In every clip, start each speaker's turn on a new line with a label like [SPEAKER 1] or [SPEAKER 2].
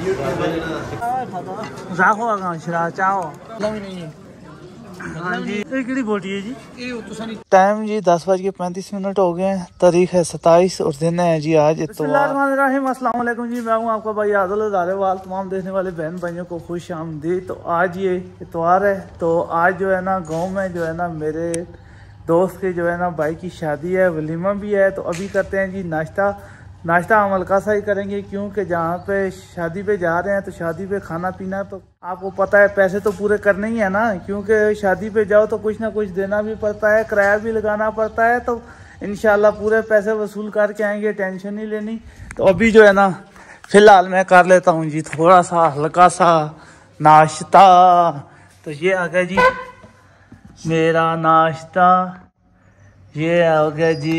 [SPEAKER 1] राखो आगा शरा चाहो हाँ जी ये बोटी है जी। टाइम जी 10:35 हो गए हैं। तारीख है 27 और दिन है जी आज इत्वार। अस्सलाम वालेकुम जी, मैं हूँ आपका भाई आदिल हज़ारेवाल। तमाम देखने वाले बहन भाइयों को खुश आमदीद। तो आज ये इत्वार है, तो आज जो है ना गांव में जो है ना मेरे दोस्त के जो है ना भाई की शादी है, वलीमा भी है। तो अभी करते हैं जी नाश्ता हम हल्का सा ही करेंगे, क्योंकि जहाँ पे शादी पे जा रहे हैं तो शादी पे खाना पीना तो आपको पता है पैसे तो पूरे करने ही है ना, क्योंकि शादी पे जाओ तो कुछ ना कुछ देना भी पड़ता है, किराया भी लगाना पड़ता है। तो इंशाल्लाह पूरे पैसे वसूल करके आएंगे, टेंशन नहीं लेनी। तो अभी जो है ना फिलहाल मैं कर लेता हूँ जी थोड़ा सा हल्का सा नाश्ता। तो ये आ गया जी मेरा नाश्ता, ये आ गया जी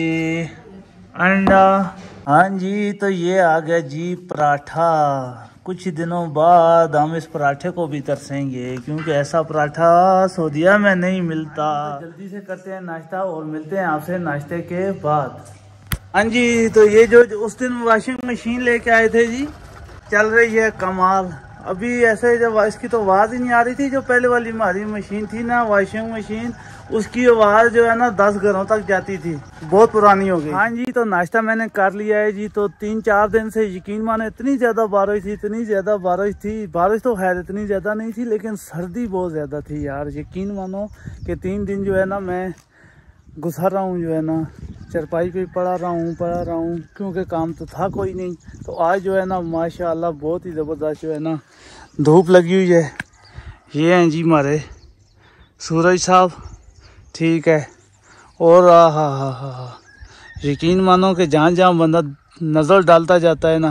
[SPEAKER 1] अंडा, हाँ जी। तो ये आ गया जी पराठा। कुछ दिनों बाद हम इस पराठे को भी तरसेंगे, क्योंकि ऐसा पराठा सऊदीया में नहीं मिलता। तो जल्दी से करते हैं नाश्ता और मिलते हैं आपसे नाश्ते के बाद। हाँ जी, तो ये जो उस दिन वॉशिंग मशीन लेके आए थे जी, चल रही है कमाल। अभी ऐसे जब इसकी तो आवाज़ ही नहीं आ रही थी, जो पहले वाली हमारी मशीन थी ना वॉशिंग मशीन, उसकी आवाज़ जो है ना 10 घरों तक जाती थी, बहुत पुरानी हो गई। हाँ जी, तो नाश्ता मैंने कर लिया है जी। तो 3-4 दिन से यकीन मानो इतनी ज़्यादा बारिश थी, इतनी ज़्यादा बारिश थी। बारिश तो खैर इतनी ज़्यादा नहीं थी, लेकिन सर्दी बहुत ज़्यादा थी यार। यकीन मानो कि 3 दिन जो है ना मैं गुजर रहा हूँ, जो है ना चरपाई पे पड़ा रहा हूँ, क्योंकि काम तो था कोई नहीं। तो आज जो है ना माशाल्लाह बहुत ही ज़बरदस्त जो है ना धूप लगी हुई है। ये हैं जी हमारे सूरज साहब, ठीक है। और हा यकीन मानो कि जहाँ बंदा नज़र डालता जाता है ना,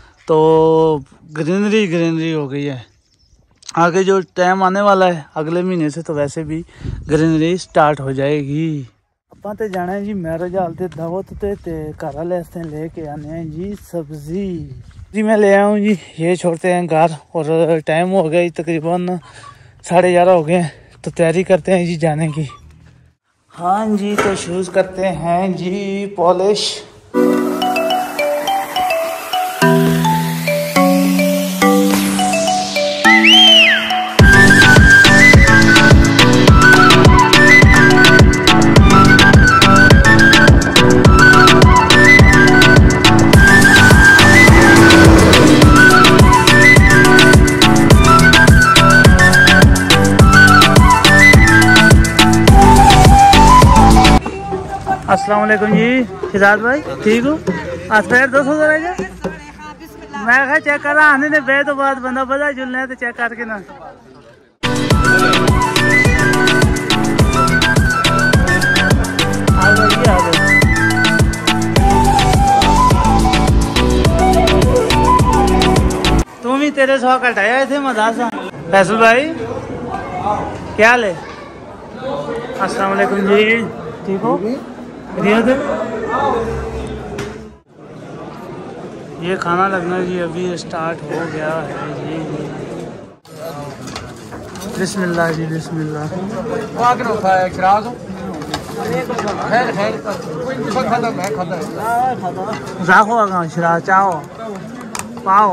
[SPEAKER 1] तो ग्रीनरी हो गई है। आगे जो टाइम आने वाला है अगले महीने से, तो वैसे भी ग्रीनरी स्टार्ट हो जाएगी। ਆਪਾਂ ਤੇ ਜਾਣਾ ਹੈ ਜੀ मैरिज हाल ਤੇ दावत ते घर वाले वास्ते लेके आने हैं जी सब्जी जी। मैं ले आया हूँ जी, ये छोड़ते हैं घर। और टाइम हो गया तकरीबन 11:30 हो गए, तो तैयारी करते हैं जी जाने की। हाँ जी, तो शूज़ करते हैं जी पॉलिश। अस्सलाम वालेकुम जी शिदात भाई, ठीक हो? आज पैर 200 रह गया। मैं कहा चेक कर रहा आने ने बे तो बाद बंदा बजा जुलना है, तो चेक करके ना। तुम ही तेरे 100 कटाए थे मदासा। फैसल भाई क्या हाल है? अस्सलाम वालेकुम जी, ठीक हो? ये खाना लगना जी अभी स्टार्ट हो गया है जी। बिस्मिल्लाह जी बिस्मिल्लाह। राखो आगा शरा चाहो पाओ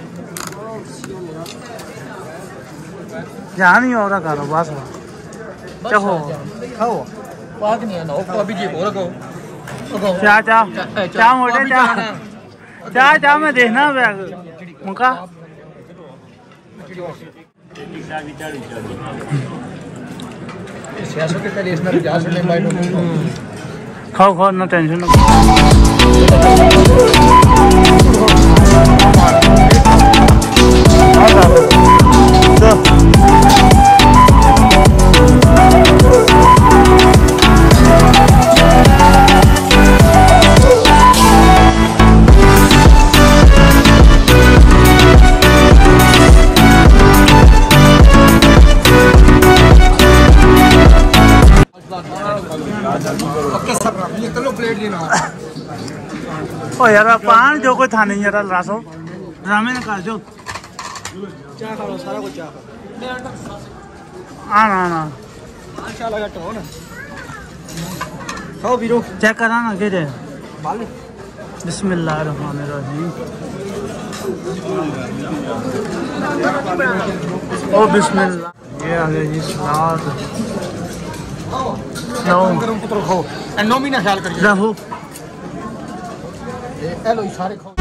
[SPEAKER 1] जहाँ नहीं हो रहा करो बस चाहो खाओ। चाह मोटे चाह मैं देखना मुका खाओ ना टेंशन ओ यार पान जो कोई था नहीं यार रासो ड्रामे ने कर जो चाह खा लो सारा कुछ चाह आना आना माशाल्लाह का टोन खाओ वीरो चेक करा ना के दे बिस्मिल्लाहिर्रहमानिर्रहीम। ओ बिस्मिल्लाह, ये आ गया जी सलाद। गरम पुत्र खाओ, नौमी ना ख्याल करिए रहो। हेलो सारे खाओ।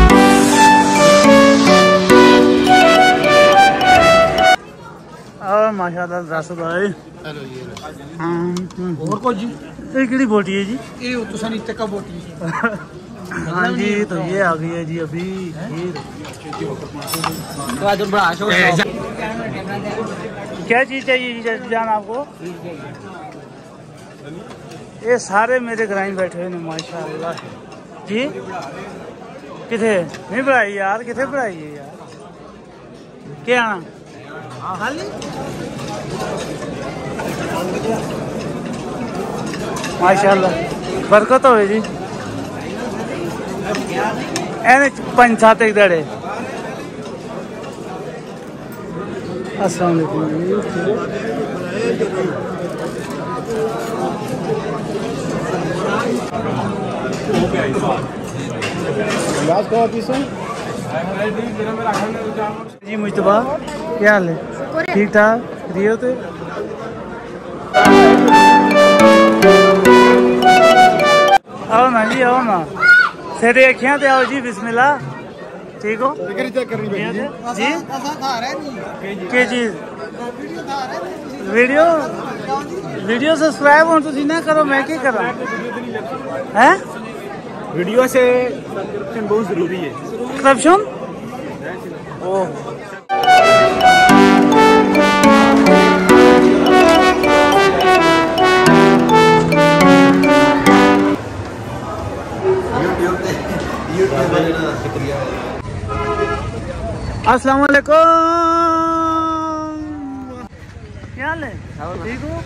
[SPEAKER 1] और माशाल्लाह रस भाई। हेलो ये और को जी ये केड़ी बोटी है जी? ये तुसा नी तक बोटी हाँ जी, तो ये आ गई है जी अभी खीर। क्या चीज़ चाहिए जी जान आपको? ये सारे मेरे ग्राइन बैठे हुए माशाल्लाह जी। किथे नहीं पढ़ाई यार, किथे पढ़ाई है यार? क्या खाली माशाल्लाह बरकत हो जी। एने 5-7 एक दड़े। अस्सलाम वालेकुम। जी मुश्तबा क्या हाल है? ठीक ठाक रियो थे? आओ ना जी, आओ ना सेरे अखियां ते आओ जी। बिस्मिल्लाह, ठीक हो जी? के चीज वीडियो वीडियो सब्सक्राइब हो तुसी ना करो, मैं क्या करा है? वीडियो से सब्सक्रिप्शन बहुत जरूरी है। सब्सक्रिप्शन ओह अस्सलाम वालेकुम, क्या हाल है? ठीक हो?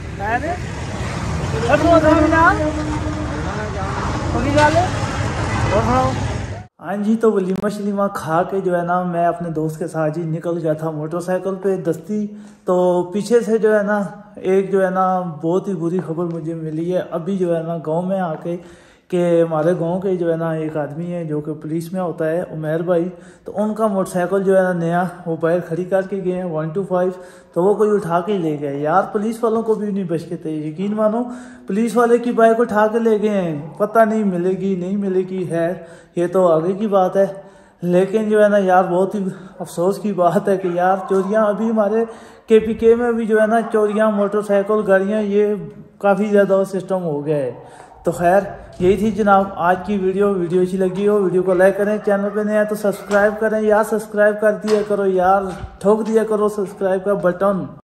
[SPEAKER 1] हाँ जी, तो वलीमा शलीमा खा के जो है ना मैं अपने दोस्त के साथ ही निकल गया था मोटरसाइकिल पे दस्ती। तो पीछे से जो है ना एक जो है ना बहुत ही बुरी खबर मुझे मिली है अभी जो है ना गांव में आके कि हमारे गांव के जो है ना एक आदमी है जो कि पुलिस में होता है, उमर भाई। तो उनका मोटरसाइकिल जो है ना नया वो बाहर खड़ी करके गए हैं 125, तो वो कोई उठा के ले गए यार। पुलिस वालों को भी नहीं बच के थे, यकीन मानो पुलिस वाले की बाइक उठा के ले गए हैं। पता नहीं मिलेगी नहीं मिलेगी, है ये तो आगे की बात है। लेकिन जो है ना यार बहुत ही अफसोस की बात है कि यार चोरियाँ अभी हमारे KPK में भी जो है ना चोरियाँ मोटरसाइकिल गाड़ियाँ ये काफ़ी ज़्यादा सिस्टम हो गया है। तो खैर यही थी जनाब आज की वीडियो अच्छी लगी हो वीडियो को लाइक करें, चैनल पे नया तो सब्सक्राइब करें यार, सब्सक्राइब कर दिया करो यार, ठोक दिया करो सब्सक्राइब का बटन।